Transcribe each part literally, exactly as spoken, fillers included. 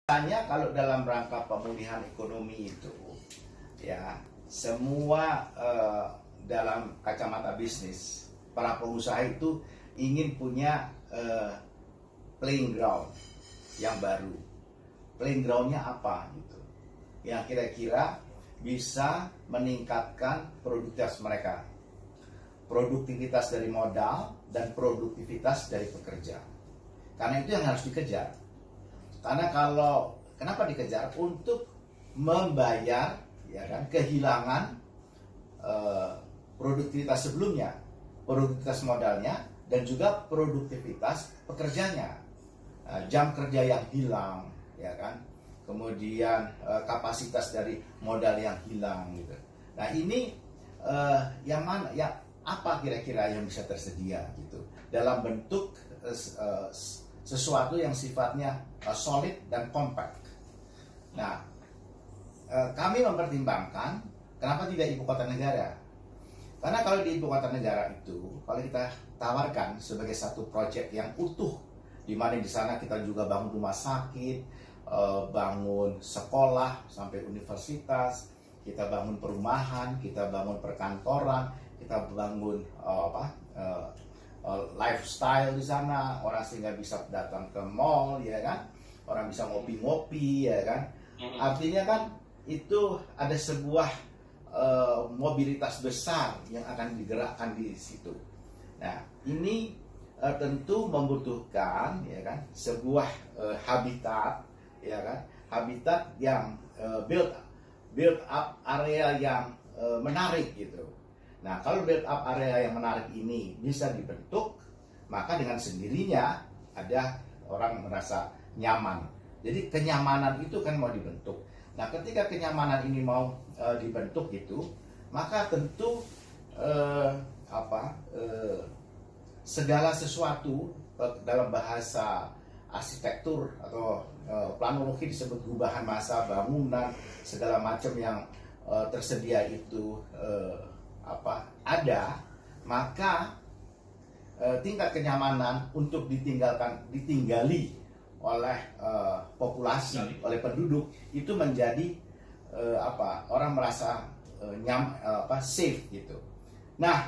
Biasanya kalau dalam rangka pemulihan ekonomi itu, ya semua uh, dalam kacamata bisnis, para pengusaha itu ingin punya uh, playing ground yang baru. Playing groundnya apa gitu? Yang kira-kira bisa meningkatkan produktivitas mereka, produktivitas dari modal dan produktivitas dari pekerja. Karena itu yang harus dikejar. Karena kalau kenapa dikejar? Untuk membayar ya kan kehilangan uh, produktivitas sebelumnya, produktivitas modalnya dan juga produktivitas pekerjanya. Uh, jam kerja yang hilang ya kan. Kemudian uh, kapasitas dari modal yang hilang gitu. Nah, ini uh, yang mana ya apa kira-kira yang bisa tersedia gitu dalam bentuk uh, uh, sesuatu yang sifatnya uh, solid dan compact. Nah, uh, kami mempertimbangkan kenapa tidak ibu kota negara. Karena kalau di ibu kota negara itu, kalau kita tawarkan sebagai satu proyek yang utuh, di mana di sana kita juga bangun rumah sakit, uh, bangun sekolah sampai universitas, kita bangun perumahan, kita bangun perkantoran, kita bangun uh, apa? Uh, lifestyle di sana, orang sehingga bisa datang ke mall ya kan, orang bisa ngopi-ngopi ya kan. Artinya kan itu ada sebuah uh, mobilitas besar yang akan digerakkan di situ. Nah, ini uh, tentu membutuhkan ya kan sebuah uh, habitat ya kan, habitat yang uh, build build up area yang uh, menarik gitu. Nah, kalau build up area yang menarik ini bisa dibentuk, maka dengan sendirinya ada orang merasa nyaman. Jadi kenyamanan itu kan mau dibentuk. Nah, ketika kenyamanan ini mau e, dibentuk gitu, maka tentu e, apa e, segala sesuatu e, dalam bahasa arsitektur atau e, planologi disebut gubahan massa bangunan, segala macam yang e, tersedia itu e, apa ada, maka e, tingkat kenyamanan untuk ditinggalkan ditinggali oleh e, populasi, oleh penduduk itu menjadi e, apa orang merasa e, nyam e, apa safe gitu. Nah,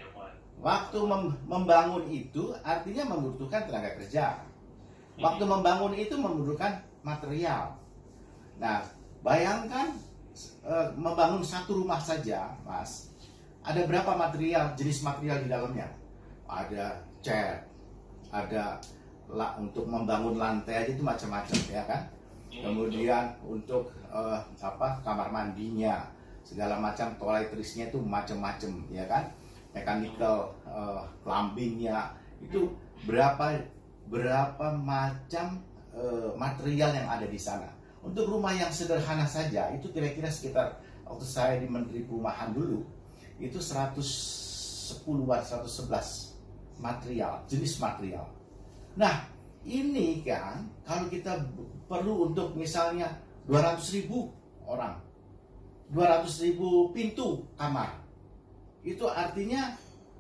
waktu mem membangun itu artinya membutuhkan tenaga kerja. Waktu membangun itu membutuhkan material. Nah, bayangkan e, membangun satu rumah saja, Mas. Ada berapa material, jenis material di dalamnya? Ada cat, ada lah untuk membangun lantai aja itu macam-macam ya kan. Kemudian untuk uh, apa kamar mandinya, segala macam toiletries-nya itu macam-macam ya kan. Mechanical uh, plumbingnya itu berapa berapa macam uh, material yang ada di sana. Untuk rumah yang sederhana saja itu kira-kira sekitar waktu saya di Menteri Perumahan dulu itu seratus sepuluh-an, seratus sebelas material, jenis material. Nah, ini kan kalau kita perlu untuk misalnya dua ratus ribu orang, dua ratus ribu pintu kamar, itu artinya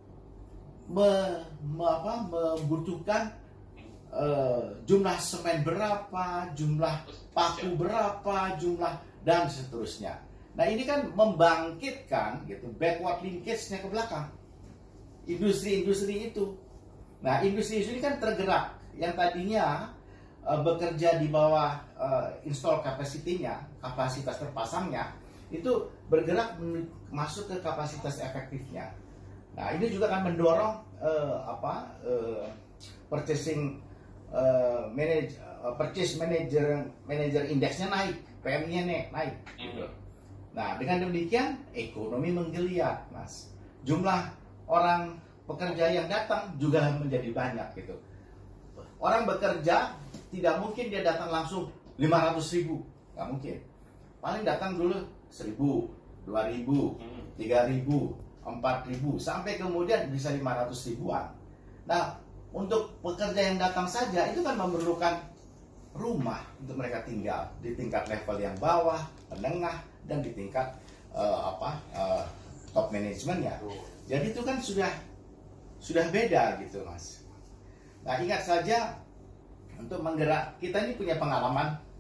me, me, apa, membutuhkan uh, jumlah semen berapa, jumlah paku berapa, jumlah dan seterusnya. Nah, ini kan membangkitkan gitu backward linkage-nya ke belakang industri-industri itu. Nah, industri-industri ini kan tergerak yang tadinya uh, bekerja di bawah uh, install capacity-nya, kapasitas terpasangnya, itu bergerak masuk ke kapasitas efektifnya. Nah, ini juga akan mendorong uh, apa uh, purchasing uh, manage, uh, purchase manager manager indeksnya naik, P M I-nya naik gitu. Nah, dengan demikian ekonomi menggeliat, Mas. Jumlah orang pekerja yang datang juga menjadi banyak gitu. Orang bekerja tidak mungkin dia datang langsung lima ratus ribu, nggak mungkin. Paling datang dulu seribu, dua ribu, tiga ribu, empat ribu, sampai kemudian bisa lima ratus ribuan. Nah, untuk pekerja yang datang saja itu kan memerlukan rumah untuk mereka tinggal di tingkat level yang bawah, menengah, dan di tingkat uh, apa uh, top manajemennya. Jadi itu kan sudah sudah beda gitu, Mas. Nah, ingat saja untuk menggerak, kita ini punya pengalaman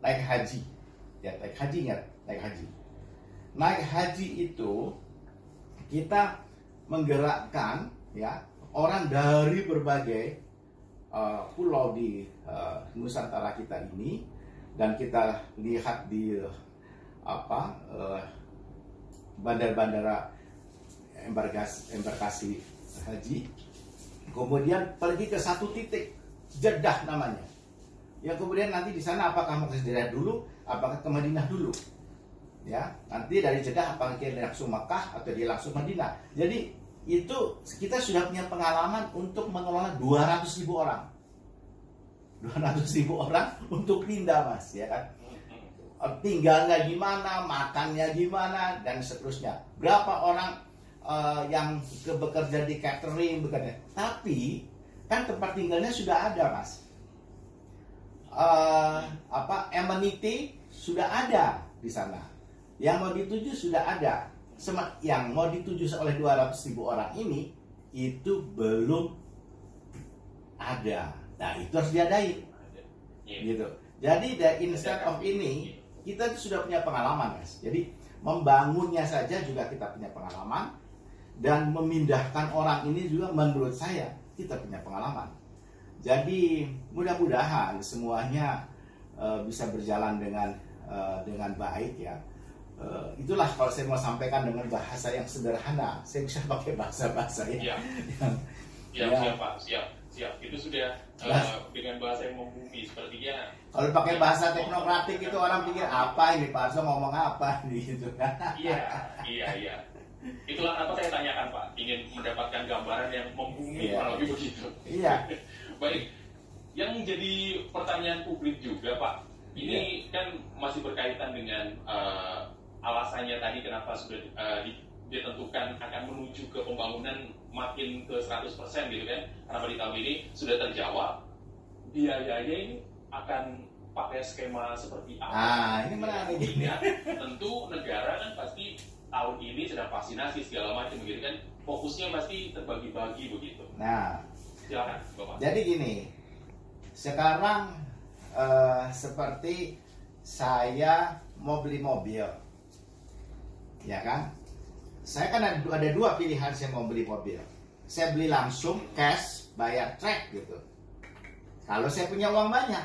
naik haji. Ya, naik haji ingat, naik haji. Naik haji itu kita menggerakkan ya orang dari berbagai uh, pulau di uh, Nusantara kita ini, dan kita lihat di uh, apa uh, bandar-bandara embarkasi, embarkasi haji, kemudian pergi ke satu titik Jeddah namanya. Ya, kemudian nanti di sana apakah mau ke Jeddah dulu, apakah ke Madinah dulu? Ya, nanti dari Jeddah apakah dia langsung Makkah atau dia langsung Madinah. Jadi itu kita sudah punya pengalaman untuk mengelola dua ratus ribu orang. dua ratus ribu orang untuk pindah, Mas, ya kan? Tinggalnya gimana, makannya gimana, dan seterusnya. Berapa orang uh, yang ke, bekerja di catering, bekerja. Tapi kan tempat tinggalnya sudah ada, Mas. Uh, apa amenity sudah ada di sana. Yang mau dituju sudah ada. Yang mau dituju oleh dua ratus ribu orang ini itu belum ada. Nah, itu harus diadain. Gitu. Jadi dari instead of ini kita sudah punya pengalaman, guys. Jadi membangunnya saja juga kita punya pengalaman, dan memindahkan orang ini juga menurut saya kita punya pengalaman. Jadi mudah-mudahan semuanya uh, bisa berjalan dengan uh, dengan baik ya. Uh, itulah kalau saya mau sampaikan dengan bahasa yang sederhana. Saya bisa pakai bahasa-bahasa ya. Siap. yang, siap, ya. siap, Pak. Siap, siap. Itu sudah uh, dengan bahasa yang membumi sepertinya. Kalau pakai bahasa teknokratik itu orang pikir apa ini Pak Arso ngomong apa gitu kan? Iya, iya, iya. Itulah apa saya tanyakan, Pak. Ingin mendapatkan gambaran yang membumi, iya. kalau lebih begitu. Iya. Baik. Yang menjadi pertanyaan publik juga, Pak. Ini iya. kan masih berkaitan dengan uh, alasannya tadi kenapa sudah uh, ditentukan akan menuju ke pembangunan makin ke seratus persen gitu kan. Kenapa di tahun ini sudah terjawab. Biayanya ini akan pakai skema seperti apa? Ah, ini menarik. Ya, tentu negara kan pasti tahun ini sedang vaksinasi segala macam begitu kan. Fokusnya pasti terbagi-bagi begitu. Nah, silakan, Bapak. Jadi gini, sekarang uh, seperti saya mau beli mobil, ya kan? Saya kan ada, ada dua pilihan saya mau beli mobil. Saya beli langsung cash, bayar trek gitu. Kalau saya punya uang banyak,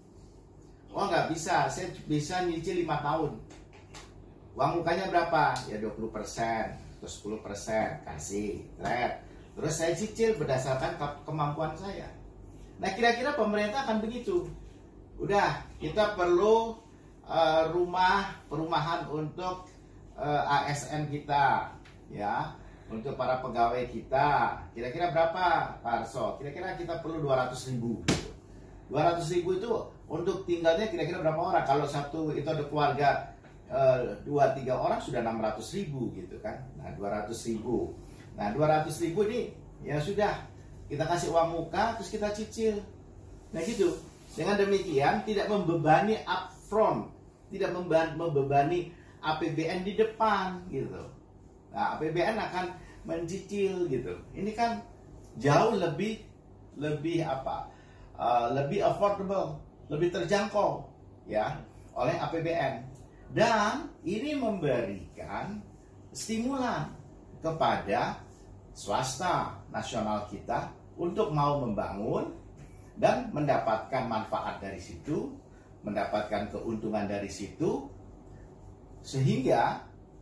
oh nggak bisa, saya bisa nyicil lima tahun. Uang mukanya berapa? Ya dua puluh persen atau sepuluh persen kasih trek. Terus saya cicil berdasarkan ke kemampuan saya. Nah, kira-kira pemerintah akan begitu. Udah, kita perlu uh, rumah perumahan untuk uh, A S N kita, ya, untuk para pegawai kita. Kira-kira berapa, Pak Arso? Kira-kira kita perlu dua ratus ribu. dua ratus ribu itu untuk tinggalnya kira-kira berapa orang? Kalau satu itu ada keluarga dua tiga orang sudah enam ratus ribu gitu kan. Nah, dua ratus ribu. Nah, dua ratus ribu ini ya sudah kita kasih uang muka terus kita cicil. Nah, gitu. Dengan demikian tidak membebani upfront, tidak membebani A P B N di depan gitu. Nah, A P B N akan mencicil gitu. Ini kan jauh lebih lebih apa? Uh, lebih affordable, lebih terjangkau ya oleh A P B N. Dan ini memberikan stimulan kepada swasta nasional kita untuk mau membangun dan mendapatkan manfaat dari situ, mendapatkan keuntungan dari situ, sehingga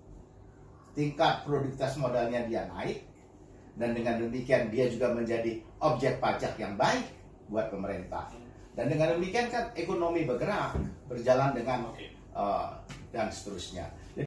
tingkat produktivitas modalnya dia naik, dan dengan demikian dia juga menjadi objek pajak yang baik buat pemerintah. Dan dengan demikian kan ekonomi bergerak, berjalan dengan uh, dan seterusnya.